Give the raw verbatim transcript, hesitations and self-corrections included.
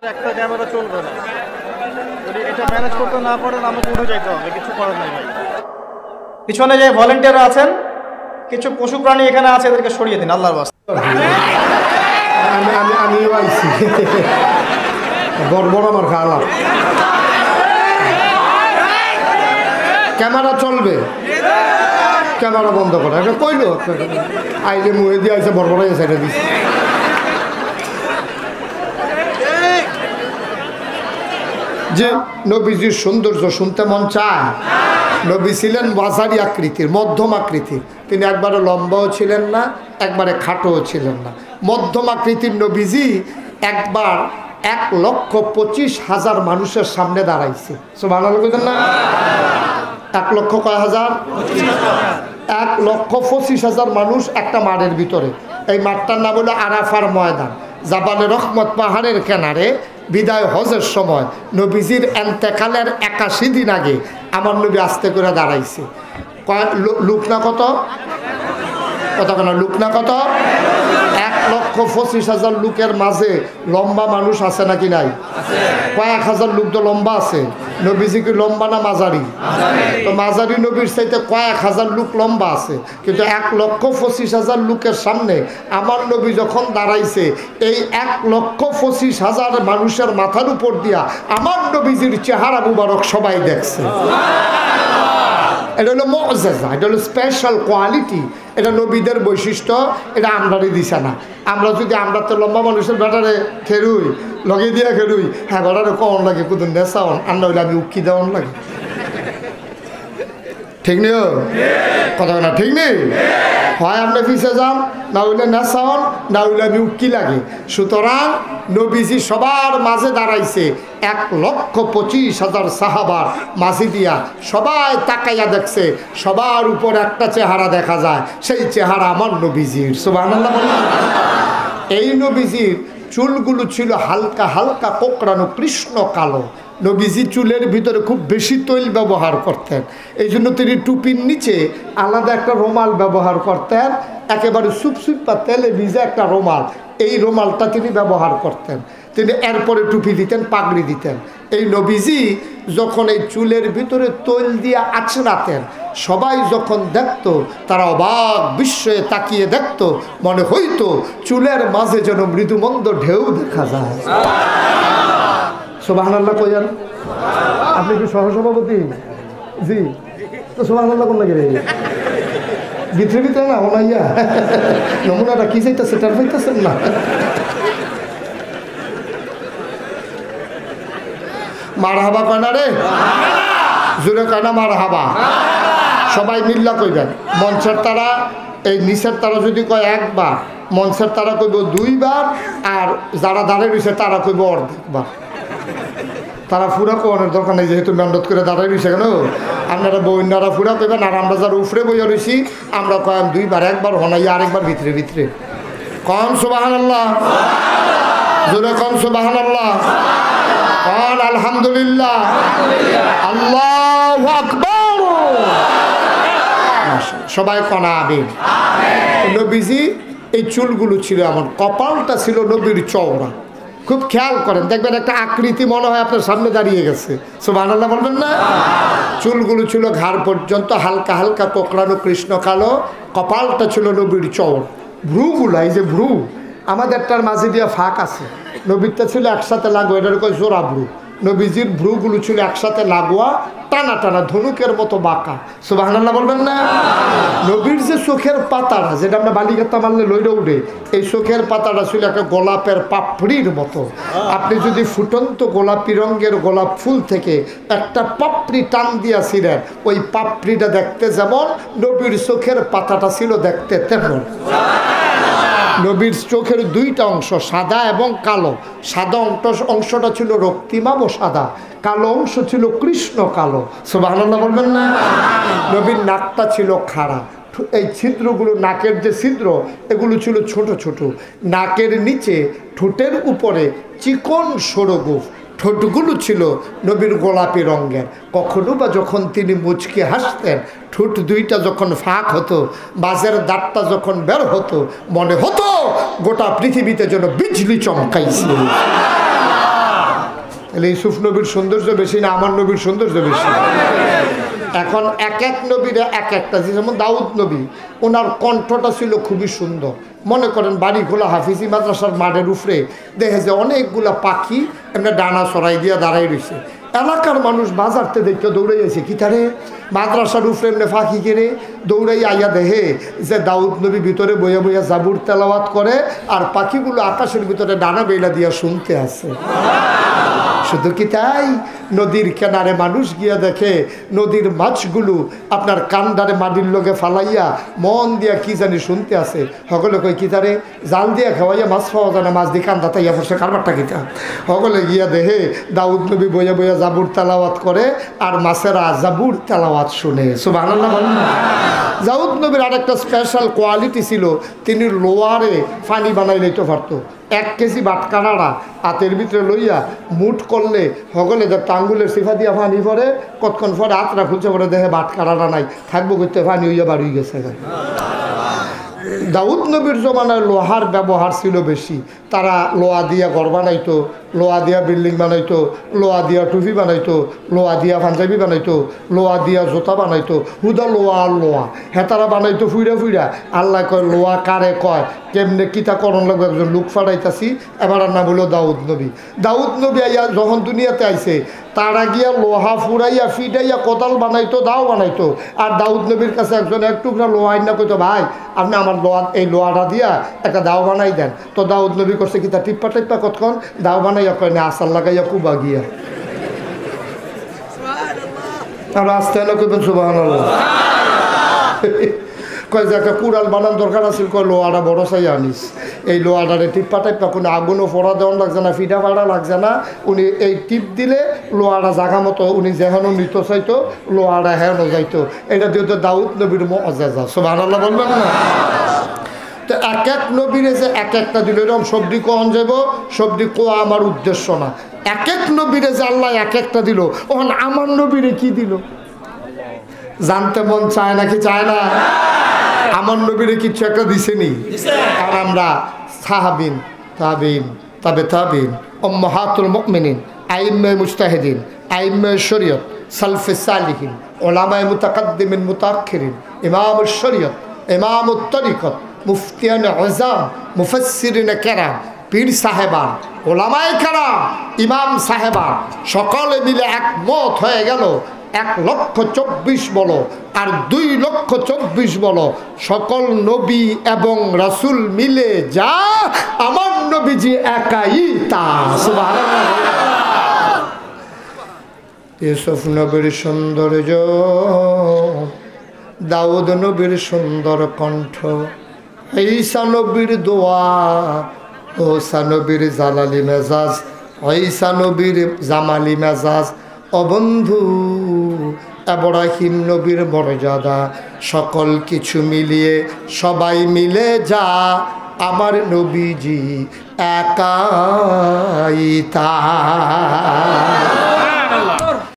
একটা ক্যামেরা চলবে না, যদি এটা ম্যানেজ করতে না পারেন আমাকে উঠে যাইতে হবে, কিছু করার নাই ভাই। পিছনে যে ভলেন্টিয়ার আছেন, কিছু পশু প্রাণী এখানে আছে, এদেরকে সরিয়ে দিন আল্লাহর ওয়াস্তে। আমি আমি আমিও আইছি গড়বড় আমার খাওয়া। ক্যামেরা চলবে, ক্যামেরা বন্ধ করা এটা কইলো আইলে মুহে দিয়ে আইসে বড় বড় সাইডে দিচ্ছে। যে নবীজির সৌন্দর্য শুনতে মন চায়। নবী ছিলেন ওয়াজারি আকৃতির, মধ্যম আকৃতির। তিনি একবারে লম্বাও ছিলেন না, একবারে খাটোও ছিলেন না, মধ্যম আকৃতির নবীজি একবার এক লক্ষ পঁচিশ হাজার মানুষের সামনে দাঁড়াইছে। সুবহানাল্লাহ না? এক লক্ষ কয় হাজার? এক লক্ষ পঁচিশ হাজার মানুষ একটা মাঠের ভিতরে। এই মাঠটার নাম হলো আরাফার ময়দান, জাবালে রহমত পাহাড়ের কিনারে। বিদায় হজের সময় নবীজির এন্তেকালের একাশি দিন আগে আমার নবী আস্তে করে দাঁড়াইছে। লোক না কত কত কেন লোক না কত? এক লক্ষ পঁচিশ হাজার লোকের মাঝে লম্বা মানুষ আছে নাকি নাই? কয়েক হাজার লোক তো লম্বা আছে। নবীজি কি লম্বা না মাঝারি? তো মাঝারি নবীর চাইতে কয়েক হাজার লোক লম্বা আছে, কিন্তু এক লক্ষ পঁচিশ হাজার লোকের সামনে আমার নবী যখন দাঁড়াইছে, এই এক লক্ষ পঁচিশ হাজার মানুষের মাথার উপর দিয়া আমার নবীজির চেহারা মুবারক সবাই দেখছে। এটা হলো মুআজ্জাজা, এটা হলো স্পেশাল কোয়ালিটি, এটা নবীদের বৈশিষ্ট্য। এটা আমরারই দিছে না। আমরা যদি আমরা তো লম্বা মানুষের ব্যাটারে খেরুই লগে দিয়া খেরুই, হ্যাঁ ব্যাটারে কম লাগে কুদুন নেশাওন, আন্না হইলে আমি উকি দেওয়ান লাগে। ঠিক নেই কথা না? ঠিক নেই? হয় আপনি পিছিয়ে যান, না হইলে নেশাওন, না হইলে আমি উকি লাগে। সুতরাং নবীজি সবার মাঝে দাঁড়াইছে, এক লক্ষ পঁচিশ হাজার সাহাবার মাঝে দিয়া সবাই তাকাইয়া দেখছে। সবার উপর একটা চেহারা দেখা যায়, সেই চেহারা আমার নবীজির। সুবহানাল্লাহ। এই নবীজির চুলগুলো ছিল হালকা হালকা কোকড়ানো কৃষ্ণ কালো। নবীজি চুলের ভিতরে খুব বেশি তৈল ব্যবহার করতেন, এই জন্য তিনি টুপির নিচে আলাদা একটা রুমাল ব্যবহার করতেন, একেবারে সুপসুপা তেলে ভিজে একটা রুমাল। এই রুমালটা তিনি ব্যবহার করতেন। তিনি এরপরে টুপি দিতেন, পাগড়ি দিতেন। এই নবীজি যখন এই চুলের ভিতরে তৈল দিয়ে আছড়াতেন, সবাই যখন দেখত তারা অবাক বিস্ময়ে তাকিয়ে দেখত, মনে হইতো চুলের মাঝে যেন মৃদুমন্দ ঢেউ দেখা যায়। সুবহানাল্লাহ কইয়ান। আপনি কি সহসভাপতি? জি। তো সুবহানাল্লাহ কোন লাগে রে? ভিতরে ভিতরে না ওনাইয়া নমুনাটা কি চাইতেছে তার পাইতেছেন না। মারহাবা কয়না রে? জোরে কয়না মারহাবা? সবাই মিল্লা কইবেন। মঞ্চের তারা এই নিচের তারা যদি কয় একবার, মঞ্চের তারা কইব দুইবার, আর যারা দাঁড়িয়ে রয়েছে তারা কইব অর্ধেকবার। তারা ফুরা কোয়ানোর দরকার নেই, যেহেতু মেন্ডত করে দাঁড়াই রয়েছে কেন। আপনারা বইনারা ফুরা কইবেন, আর আমরা যারা উফরে বইয়া রয়েছি আমরা কয়াম দুইবার, একবার হনাই আরেকবার ভিতরে ভিতরে কম। সুবহানাল্লাহ জোরে কম। সুবহানাল্লাহ কন। আলহামদুলিল্লাহ, আল্লাহু আকবার। সবাই কনা আমিন। নবীজি এই চুলগুলো ছিল এমন, কপালটা ছিল নবীর চওড়া। খুব খেয়াল করেন, দেখবেন একটা আকৃতি মনে হয় আপনার সামনে দাঁড়িয়ে গেছে। সুবহানাল্লাহ বলবেন না? চুলগুলো ছিল ঘাড় পর্যন্ত, হালকা হালকা কোকড়ানো কৃষ্ণ কালো। কপালটা ছিল নবীর চওড়া। ভ্রুগুলা, এই যে ভ্রু আমাদেরটার মাঝে দিয়ে ফাঁক আছে, নবীরটা ছিল একসাথে লাগোয়া, এটার কয় জোড়া ভ্রু। নবীজির ভ্রুগুলো ছিল একসাথে লাগোয়া, টানা টানা ধনুকের মতো বাঁকা। সুবহানাল্লাহ বলবেন না? নবীর যে চোখের পাতাটা, যেটা আমরা বালিকাতা মারলে লইরে উঠে, এই চোখের পাতাটা ছিল একটা গোলাপের পাপড়ির মতো। আপনি যদি ফুটন্ত গোলাপি রঙের গোলাপ ফুল থেকে একটা পাপড়ি টান দিয়াছিলেন, ওই পাপড়িটা দেখতে যেমন, নবীর চোখের পাতাটা ছিল দেখতে তেমন। নবীর চোখের দুইটা অংশ, সাদা এবং কালো। সাদা অংশ অংশটা ছিল রক্তিমাম ও সাদা, কালো অংশ ছিল কৃষ্ণ কালো। সুবহানাল্লাহ বলবেন না? নবীর নাকটা ছিল খাড়া, এই ছিদ্রগুলো, নাকের যে ছিদ্র, এগুলো ছিল ছোট ছোট। নাকের নিচে ঠোঁটের উপরে চিকন সরু গোঁফ। ঠোঁটগুলো ছিল নবীর গোলাপি রঙের। কখনো বা যখন তিনি মুচকি হাসতেন, ঠোঁট দুইটা যখন ফাঁক হতো, বাজের দাঁতটা যখন বের হতো, মনে হতো গোটা পৃথিবীতে যেন বিজলি চমকাইছে। তাহলে ইউসুফ নবীর সৌন্দর্য বেশি না আমার নবীর সৌন্দর্য বেশি? এখন এক এক নবীর এক একটা, যেমন দাউদ নবী, ওনার কণ্ঠটা ছিল খুবই সুন্দর। মনে করেন বাড়ি খোলা হাফিজি মাদ্রাসার মাঠের উপরে দেখে যে অনেকগুলা পাখি এমনি ডানা সরাই দিয়া দাঁড়াই রয়েছে। এলাকার মানুষ বাজারতে দেখতে দৌড়াই আছে, কি তারে মাদ্রাসার উপরে এমনি ফাঁকি কেড়ে দৌড়াই আইয়া দেখে যে দাউদ নবী ভিতরে বইয়া বইয়া জাবুর তেলাওয়াত করে, আর পাখিগুলো আকাশের ভিতরে ডানা বেলা দিয়া শুনতে আছে। শুধু কি তাই, নদীর কিনারে মানুষ গিয়া দেখে নদীর মাছগুলো আপনার কান্দারে মাটির লোকে ফালাইয়া মন দিয়া কি জানি শুনতে আছে। সকলে কই কি তারে জাল দিয়া খাওয়াইয়া মাছ পাওয়া যায় না, মাছ দিয়ে কান্দা তাইয়া পড়ছে কারবারটা কিতা। সকলে গিয়া দেখে দাউদ নবী বইয়া বইয়া জাবুর তেলাওয়াত করে আর মাছেরা জাবুর তেলাওয়াত শুনে। সুবহানাল্লাহ বলেন না? দাউদ নবীর আরেকটা স্পেশাল কোয়ালিটি ছিল, তিনি লোয়ারে পানি বানাই লইতে পারতো। এক কেজি বাটকানাড়া হাতের ভিতরে লইয়া মুঠ করলে সকলে দেখ টাঙ্গুলের সিফা দিয়া পানি পরে, কতক্ষণ পরে হাতটা খুলছে পরে দেখে বাটকানাড়া নাই, থাকবো করতে পানি হইয়া বাড়ি গেছে। দাউদ নবীর জমানায় লোহার ব্যবহার ছিল বেশি। তারা লোহা দিয়া ঘর বানাইতো, লোহা দিয়া বিল্ডিং বানাইতো, লোহা দিয়া টুপি বানাইতো, লোহা দিয়া পাঞ্জাবি বানাইতো, লোহা দিয়া জুতা বানাইতো। হুদা লোহা আর লোহা হেতারা বানাইতো ফুইরা ফুইরা। আল্লাহ কয় লোহা কারে কয় কেমনে কিতা করণ লাগবে, একজন লোক ফাড়াইতাছি। এবার নাম হলো দাউদ নবী। দাউদ নবী আইয়া যখন দুনিয়াতে আইছে, তারা গিয়া লোহা ফুরাইয়া ফিটাইয়া কোদাল বানাইতো, দাও বানাইতো। আর দাউদ নবীর কাছে একজন এক টুকরা লোহা আইনা কইতো, ভাই আপনি আমার লোহা এই লোহাটা দিয়া একটা দাও বানাই দেন। তো দাউদ নবী করছে কি তা টিপ্পা টিপ্পা কতক্ষণ দাও বানাইয়া কয় না আসার লাগাইয়া কুবা গিয়া। আমরা আসতে না কইবেন সুবহানাল্লাহ। কয় যে একটা কুড়াল বানান দরকার আছে, কয় লোহাটা বড় চাই আনিস। এই লোহাটারে টিপ্পা টাইপ্পা কোনো আগুনও ফোড়া দেওয়ান লাগছে না, ফিটা ফাড়া লাগছে না। উনি এই টিপ দিলে লোহাটা জাগা মতো উনি যেহেন নিত চাইতো, লোহাটা হেন যাইতো। এটা দিয়ে তো দাউদ নবীর মজেজা। সুবহানাল্লাহ বলবেন না? তো এক এক নবীরে যে এক একটা দিল, এরকম সবজি কখন যাব, সবজি কোয়া আমার উদ্দেশ্য না। এক এক নবীরে যে আল্লাহ এক একটা দিল, ওখান আমার নবীরে কি দিল জানতে মন চায় নাকি চায় না? আমার নবীরে কিছু একটা দিছেনি। আর আমরা সাহাবিন, তাবিন, তাবে তাবিন, উম্মাহাতুল মুমিনিন, আইম্মায়ে মুজতাহিদিন, আইম্মায়ে শরীয়ত, সালফে সালিহিন, উলামায়ে মুতাকাদ্দিমিন মুতাআখিরিন, ইমামুশ শরীয়ত, ইমামুত তরিকত, মুফতিয়ান আযম, মুফাসসিরিন কেরাম, পীর সাহেবান, ওলামায়ে কেরাম, ইমাম সাহেবান সকলে মিলে একমত হয়ে গেল, এক লক্ষ চব্বিশ বলো আর দুই লক্ষ চব্বিশ বলো, সকল নবী এবং রাসূল মিলে যা, আমার নবীজি একাই তা। সুবহানাল্লাহ। ইউসুফ নবীর সৌন্দর্য, দাউদ নবীর সুন্দর কণ্ঠ, ঈসা নবীর দোয়া, মুসা নবীর জালালি মেজাজ, ঈসা নবীর জামালি মেজাজ, অবন্ধু ইব্রাহিম নবীর মর্যাদা, সকল কিছু মিলিয়ে সবাই মিলে যা, আমার নবীজি একাই তা।